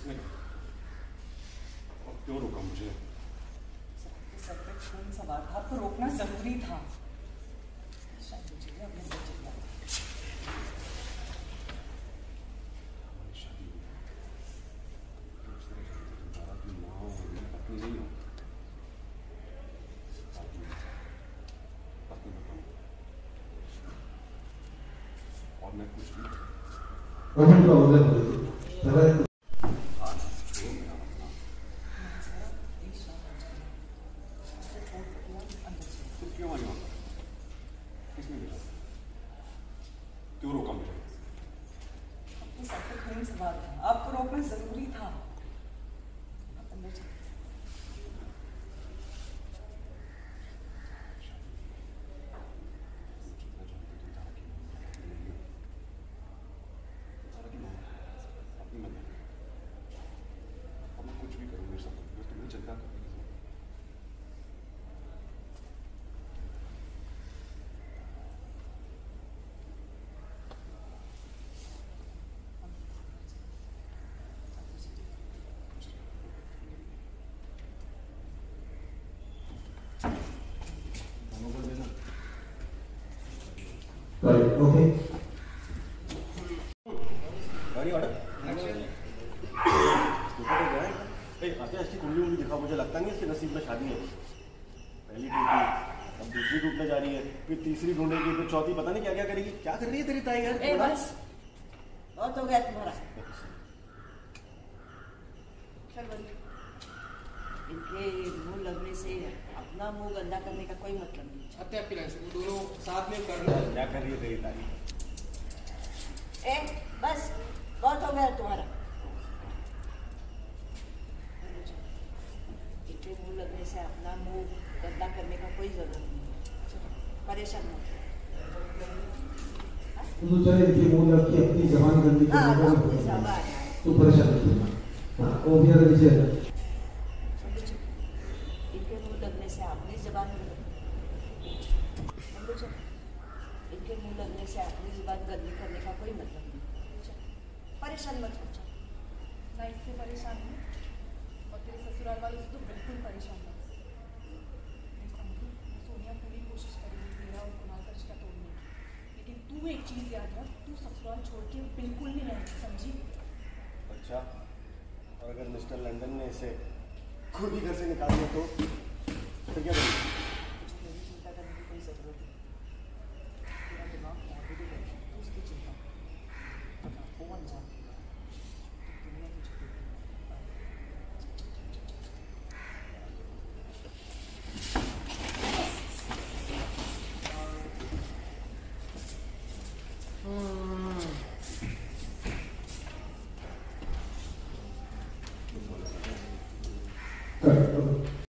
किसने कहा? और क्यों रोका मुझे? सर पे खून सवार था, आपको रोकना जरूरी था। शायद मुझे अपने बच्चे को हमारी शादी हुई उस तरह शादी से तुम्हारा की माँ और मेरी पत्नी नहीं हो, पत्नी बताऊँ और मैं कुछ भी क्यों आई वहाँ? किसने भेजा? क्यों रोका मुझे? आपके सर पे खून सवार था, आपको रोकना जरूरी था। आप अंदर चलिए। कुछ भी करूँ मेरे साथ, मैं तुम्हें चिंता करूँ। Okay. गाड़ी ऑर्डर इसकी कुंडली उंगली दिखा, मुझे लगता नहीं इसके नसीब में शादी है। पहली टूटी, अब दूसरी टूटने जा रही है, फिर तीसरी ढूंढेगी, फिर चौथी, पता नहीं क्या क्या करेगी। क्या कर रही है तेरी ताई यार? बस बहुत हो गया तुम्हारा। चल बड़ी, इनके मुंह लगने से अपना मुंह गंदा करने का कोई मतलब नहीं। वो दोनों साथ में करना। क्या कर रही है तेरी ताई? बस बहुत हो गया तुम्हारा। इनके मुंह लगने से अपना मुंह गंदा करने का कोई जरूरत नहीं है। परेशान मत हो। तो चले इनकी मुंह लग के अपनी जबान गंदी तो परेशान मत हो। हाँ, वो भी अगर नीचे इनके मुंह लगने से अपनी जबान इनके मुंह लगने से अपनी जुबान गंदी करने का कोई मतलब नहीं। परेशान मत हो। मैं इससे परेशान हूँ और तेरे ससुराल वालों से तो बिल्कुल परेशान मत। सोनिया पूरी कोशिश करेगी मेरा और कुणाल का रिश्ता तोड़ने की, लेकिन तू एक चीज़ याद रख, तू ससुराल छोड़ के बिल्कुल नहीं रहेगी, समझी? अच्छा, और अगर मिस्टर लंदन ने इसे खुद ही घर से निकाल दिया तो फिर क्या करेंगे? मेरी चिंता करने की कोई ज़रूरत नहीं। तेरा दिमाग ऑलरेडी है, तू उसकी चिंता वो अनजान दुनिया तुझे देखेगी।